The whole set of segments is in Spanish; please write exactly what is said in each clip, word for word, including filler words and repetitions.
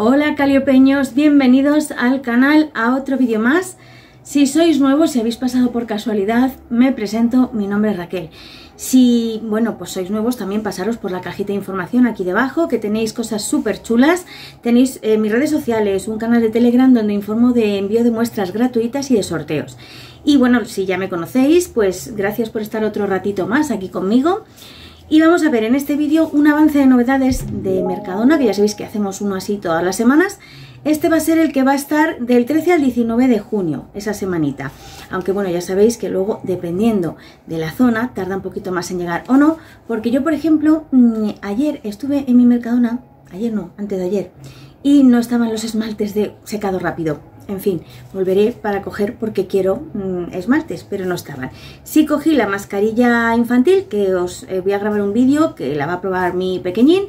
Hola caliopeños, bienvenidos al canal a otro vídeo más. Si sois nuevos, si habéis pasado por casualidad, me presento, mi nombre es Raquel. Si, bueno, pues sois nuevos, también pasaros por la cajita de información aquí debajo, que tenéis cosas súper chulas. Tenéis eh, mis redes sociales, un canal de Telegram donde informo de envío de muestras gratuitas y de sorteos. Y bueno, si ya me conocéis, pues gracias por estar otro ratito más aquí conmigo. Y vamos a ver en este vídeo un avance de novedades de Mercadona, que ya sabéis que hacemos uno así todas las semanas. Este va a ser el que va a estar del trece al diecinueve de junio, esa semanita. Aunque bueno, ya sabéis que luego, dependiendo de la zona, tarda un poquito más en llegar o no. Porque yo, por ejemplo, ayer estuve en mi Mercadona, ayer no, antes de ayer, y no estaban los esmaltes de secado rápido. En fin, volveré para coger porque quiero mmm, esmaltes, pero no estaban. Sí cogí la mascarilla infantil, que os eh, voy a grabar un vídeo que la va a probar mi pequeñín.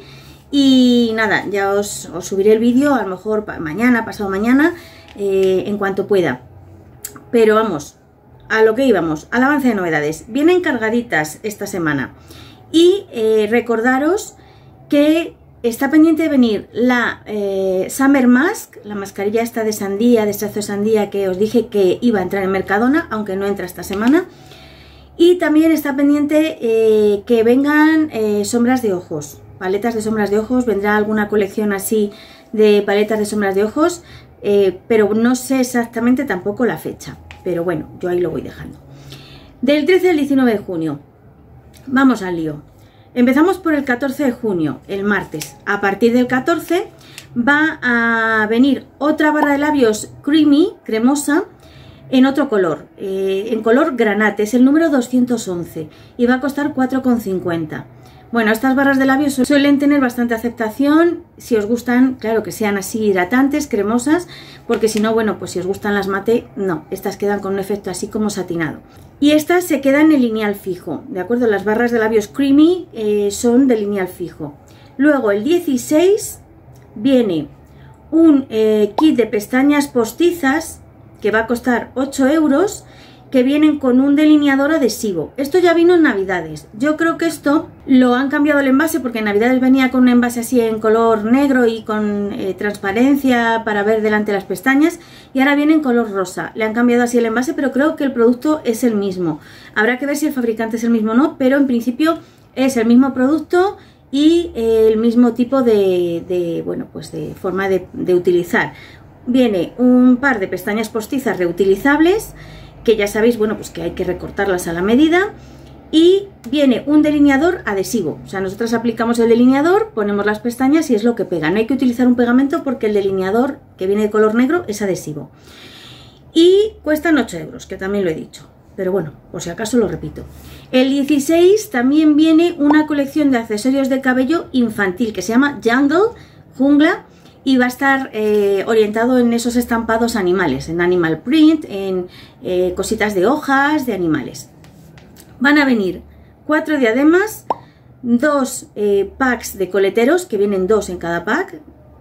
Y nada, ya os, os subiré el vídeo, a lo mejor mañana, pasado mañana, eh, en cuanto pueda. Pero vamos, a lo que íbamos, al avance de novedades. Vienen cargaditas esta semana. Y eh, recordaros que está pendiente de venir la eh, Summer Mask, la mascarilla esta de sandía, de extracto de sandía, que os dije que iba a entrar en Mercadona, aunque no entra esta semana. Y también está pendiente eh, que vengan eh, sombras de ojos, paletas de sombras de ojos. Vendrá alguna colección así de paletas de sombras de ojos, eh, pero no sé exactamente tampoco la fecha. Pero bueno, yo ahí lo voy dejando. Del trece al diecinueve de junio, vamos al lío. Empezamos por el catorce de junio, el martes. A partir del catorce va a venir otra barra de labios creamy, cremosa, en otro color, eh, en color granate, es el número doscientos once y va a costar cuatro con cincuenta. Bueno, estas barras de labios suelen tener bastante aceptación, si os gustan, claro, que sean así hidratantes, cremosas, porque si no, bueno, pues si os gustan las mate, no, estas quedan con un efecto así como satinado. Y estas se quedan en el lineal fijo, ¿de acuerdo? Las barras de labios creamy eh, son de lineal fijo. Luego el dieciséis viene un eh, kit de pestañas postizas que va a costar ocho euros, que vienen con un delineador adhesivo. Esto ya vino en Navidades. Yo creo que esto lo han cambiado el envase, porque en Navidades venía con un envase así en color negro y con eh, transparencia para ver delante las pestañas, y ahora viene en color rosa. Le han cambiado así el envase, pero creo que el producto es el mismo. Habrá que ver si el fabricante es el mismo o no, pero en principio es el mismo producto y eh, el mismo tipo de, de, bueno, pues de forma de, de utilizar. Viene un par de pestañas postizas reutilizables, que ya sabéis, bueno, pues que hay que recortarlas a la medida, y viene un delineador adhesivo. O sea, nosotros aplicamos el delineador, ponemos las pestañas y es lo que pega. No hay que utilizar un pegamento porque el delineador, que viene de color negro, es adhesivo. Y cuestan ocho euros, que también lo he dicho, pero bueno, por si acaso lo repito. El dieciséis también viene una colección de accesorios de cabello infantil que se llama Jungle, jungla, y va a estar eh, orientado en esos estampados animales, en animal print, en eh, cositas de hojas, de animales. Van a venir cuatro diademas, dos eh, packs de coleteros, que vienen dos en cada pack,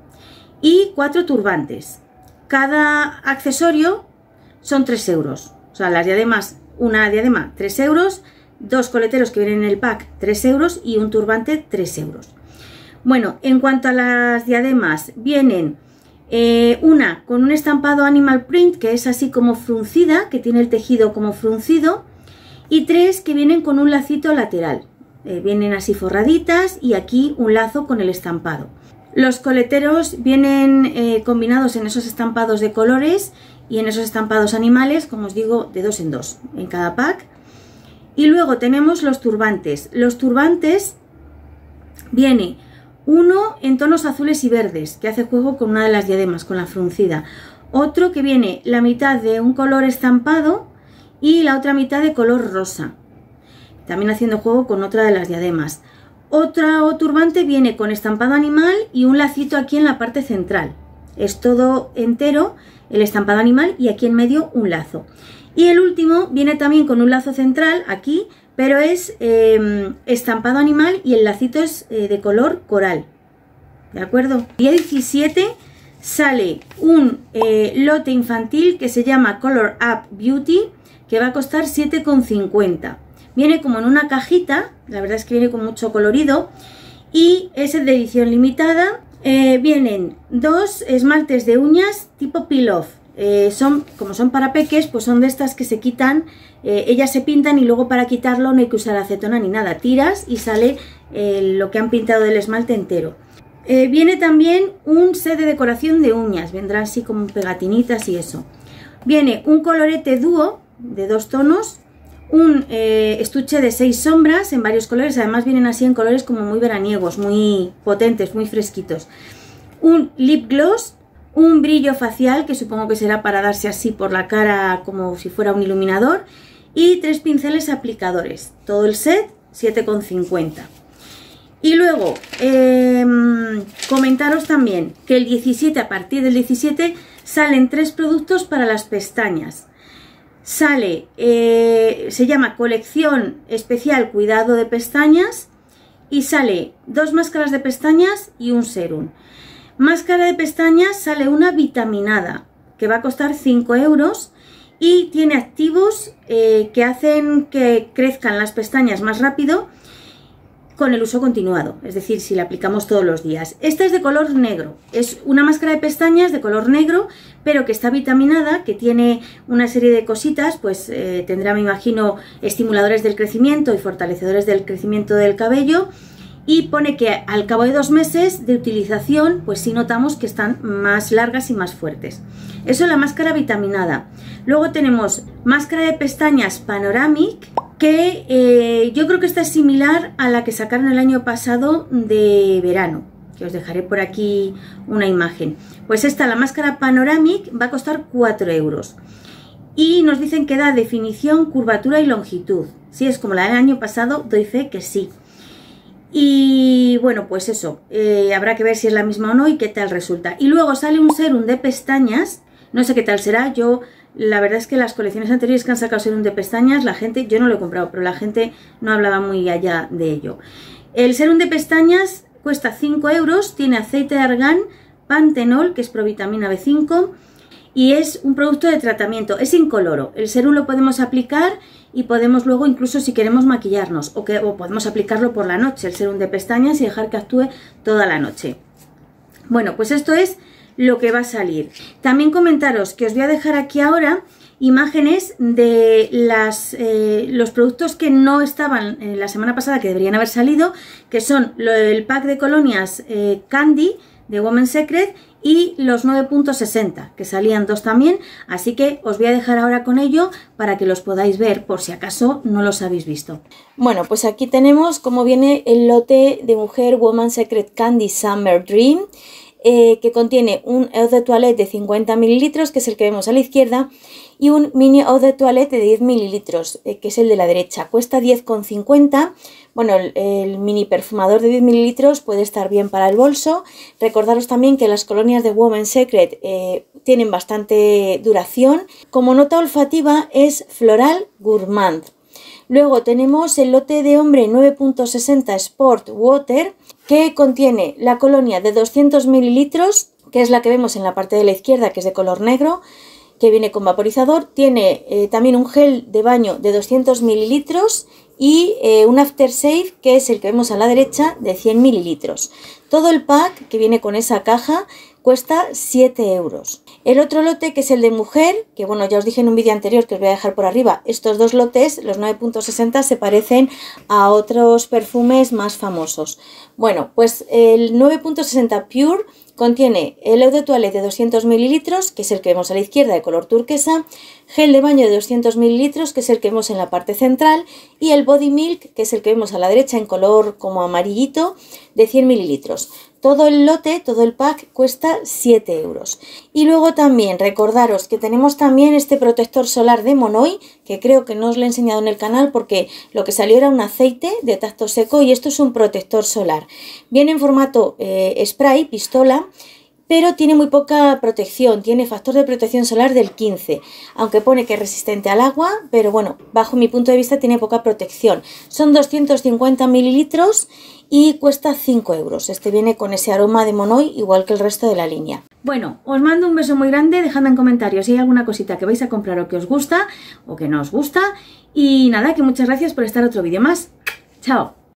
y cuatro turbantes. Cada accesorio son tres euros. O sea, las diademas, una diadema tres euros, dos coleteros que vienen en el pack tres euros y un turbante tres euros. Bueno, en cuanto a las diademas, vienen eh, una con un estampado animal print, que es así como fruncida, que tiene el tejido como fruncido, y tres que vienen con un lacito lateral. Eh, vienen así forraditas y aquí un lazo con el estampado. Los coleteros vienen eh, combinados en esos estampados de colores y en esos estampados animales, como os digo, de dos en dos en cada pack. Y luego tenemos los turbantes. Los turbantes viene uno en tonos azules y verdes, que hace juego con una de las diademas, con la fruncida. Otro que viene la mitad de un color estampado y la otra mitad de color rosa, también haciendo juego con otra de las diademas. Otro turbante viene con estampado animal y un lacito aquí en la parte central. Es todo entero el estampado animal y aquí en medio un lazo. Y el último viene también con un lazo central aquí, pero es eh, estampado animal y el lacito es eh, de color coral, ¿de acuerdo? Día diecisiete sale un eh, lote infantil que se llama Color Up Beauty, que va a costar siete con cincuenta. Viene como en una cajita, la verdad es que viene con mucho colorido, y es de edición limitada, Eh, vienen dos esmaltes de uñas tipo peel off. Eh, son, como son para peques, pues son de estas que se quitan, eh, ellas se pintan y luego para quitarlo no hay que usar acetona ni nada, tiras y sale eh, lo que han pintado del esmalte entero. Eh, viene también un set de decoración de uñas, vendrá así como pegatinitas y eso. Viene un colorete dúo de dos tonos, un eh, estuche de seis sombras en varios colores, además vienen así en colores como muy veraniegos, muy potentes, muy fresquitos. Un lip gloss, un brillo facial, que supongo que será para darse así por la cara como si fuera un iluminador, y tres pinceles aplicadores. Todo el set, siete con cincuenta. Y luego, eh, comentaros también que el diecisiete, a partir del diecisiete, salen tres productos para las pestañas. Sale, eh, se llama Colección Especial Cuidado de Pestañas, y sale dos máscaras de pestañas y un serum. Máscara de pestañas sale una vitaminada, que va a costar cinco euros, y tiene activos eh, que hacen que crezcan las pestañas más rápido con el uso continuado, es decir, si la aplicamos todos los días. Esta es de color negro, es una máscara de pestañas de color negro, pero que está vitaminada, que tiene una serie de cositas, pues eh, tendrá, me imagino, estimuladores del crecimiento y fortalecedores del crecimiento del cabello, y pone que al cabo de dos meses de utilización, pues sí notamos que están más largas y más fuertes. Eso es la máscara vitaminada. Luego tenemos máscara de pestañas Panoramic, que eh, yo creo que esta es similar a la que sacaron el año pasado de verano, que os dejaré por aquí una imagen. Pues esta, la máscara Panoramic, va a costar cuatro euros. Y nos dicen que da definición, curvatura y longitud. Si es como la del año pasado, doy fe que sí. Y bueno, pues eso, eh, habrá que ver si es la misma o no y qué tal resulta. Y luego sale un serum de pestañas, no sé qué tal será. Yo, la verdad es que las colecciones anteriores que han sacado serum de pestañas, la gente, yo no lo he comprado, pero la gente no hablaba muy allá de ello. El serum de pestañas cuesta cinco euros, tiene aceite de argán, pantenol, que es provitamina B cinco, y es un producto de tratamiento, es incoloro. El serum lo podemos aplicar y podemos luego, incluso si queremos maquillarnos, o, que, o podemos aplicarlo por la noche, el serum de pestañas, y dejar que actúe toda la noche. Bueno, pues esto es lo que va a salir. También comentaros que os voy a dejar aquí ahora imágenes de las, eh, los productos que no estaban eh, la semana pasada, que deberían haber salido, que son lo, el pack de colonias eh, Candy de Women's Secret y los nueve punto sesenta, que salían dos también, así que os voy a dejar ahora con ello para que los podáis ver por si acaso no los habéis visto. Bueno, pues aquí tenemos cómo viene el lote de mujer Women's Secret Candy Summer Dream, eh, que contiene un eau de toilette de cincuenta mililitros, que es el que vemos a la izquierda, y un mini eau de toilette de diez mililitros, eh, que es el de la derecha. Cuesta diez con cincuenta. Bueno, el, el mini perfumador de diez mililitros puede estar bien para el bolso. Recordaros también que las colonias de Women's Secret eh, tienen bastante duración. Como nota olfativa es floral gourmand. Luego tenemos el lote de hombre nueve punto sesenta Sport Water, que contiene la colonia de doscientos mililitros, que es la que vemos en la parte de la izquierda, que es de color negro, que viene con vaporizador. Tiene eh, también un gel de baño de doscientos mililitros y eh, un aftershave, que es el que vemos a la derecha, de cien mililitros. Todo el pack que viene con esa caja cuesta siete euros. El otro lote, que es el de mujer, que bueno, ya os dije en un vídeo anterior que os voy a dejar por arriba, estos dos lotes, los nueve punto sesenta, se parecen a otros perfumes más famosos. Bueno, pues el nueve punto sesenta Pure contiene el eau de toilette de doscientos mililitros, que es el que vemos a la izquierda de color turquesa, gel de baño de doscientos mililitros, que es el que vemos en la parte central, y el body milk, que es el que vemos a la derecha en color como amarillito, de cien mililitros. Todo el lote, todo el pack, cuesta siete euros. Y luego también recordaros que tenemos también este protector solar de Monoi, que creo que no os lo he enseñado en el canal porque lo que salió era un aceite de tacto seco y esto es un protector solar. Viene en formato eh, spray, pistola, pero tiene muy poca protección, tiene factor de protección solar del quince, aunque pone que es resistente al agua, pero bueno, bajo mi punto de vista tiene poca protección. Son doscientos cincuenta mililitros y cuesta cinco euros. Este viene con ese aroma de Monoi, igual que el resto de la línea. Bueno, os mando un beso muy grande, dejadme en comentarios si hay alguna cosita que vais a comprar o que os gusta o que no os gusta. Y nada, que muchas gracias por estar otro vídeo más. Chao.